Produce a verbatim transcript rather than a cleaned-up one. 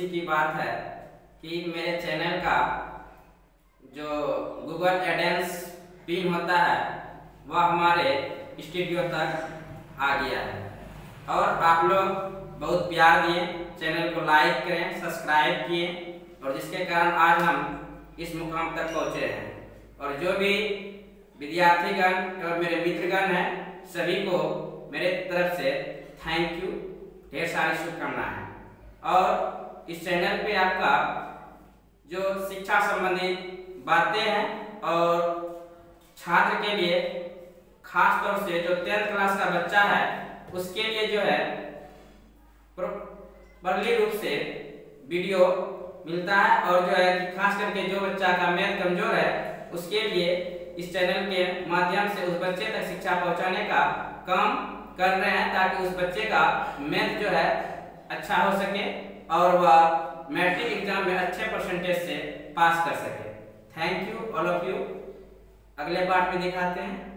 खुशी की बात है कि मेरे चैनल का जो गूगल एडेंस पिन होता है वह हमारे स्टूडियो तक आ गया है। और आप लोग बहुत प्यार दिए, चैनल को लाइक करें, सब्सक्राइब किए, और जिसके कारण आज हम इस मुकाम तक पहुँचे हैं। और जो भी विद्यार्थीगण और मेरे मित्रगण हैं सभी को मेरे तरफ से थैंक यू, ढेर सारी शुभकामनाएं। और इस चैनल पे आपका जो शिक्षा संबंधी बातें हैं और छात्र के लिए खास तौर से जो टेंथ क्लास का बच्चा है उसके लिए जो है प्रबल रूप से वीडियो मिलता है। और जो है कि खास करके जो बच्चा का मैथ कमजोर है उसके लिए इस चैनल के माध्यम से उस बच्चे तक शिक्षा पहुंचाने का काम कर रहे हैं, ताकि उस बच्चे का मैथ जो है अच्छा हो सके और वह मैट्रिक एग्जाम में अच्छे परसेंटेज से पास कर सके। Thank you all of you. अगले पार्ट में दिखाते हैं।